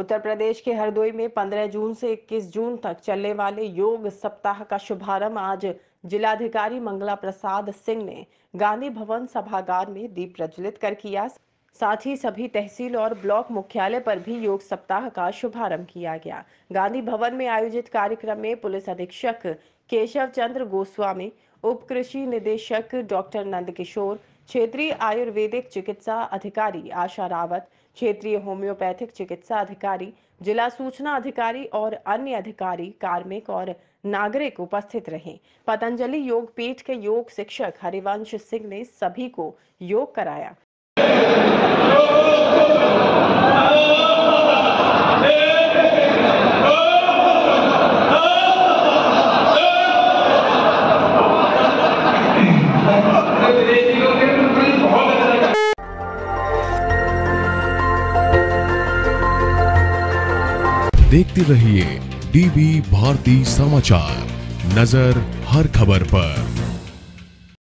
उत्तर प्रदेश के हरदोई में 15 जून से 21 जून तक चलने वाले योग सप्ताह का शुभारंभ आज जिलाधिकारी मंगला प्रसाद सिंह ने गांधी भवन सभागार में दीप प्रज्वलित कर किया। साथ ही सभी तहसील और ब्लॉक मुख्यालय पर भी योग सप्ताह का शुभारंभ किया गया। गांधी भवन में आयोजित कार्यक्रम में पुलिस अधीक्षक केशव चंद्र गोस्वामी, उप कृषि निदेशक डॉक्टर नंदकिशोर, क्षेत्रीय आयुर्वेदिक चिकित्सा अधिकारी आशा रावत, क्षेत्रीय होम्योपैथिक चिकित्सा अधिकारी, जिला सूचना अधिकारी और अन्य अधिकारी, कार्मिक और नागरिक उपस्थित रहे। पतंजलि योग पीठ के योग शिक्षक हरिवंश सिंह ने सभी को योग कराया। देखते रहिए डीबी भारती समाचार, नजर हर खबर पर।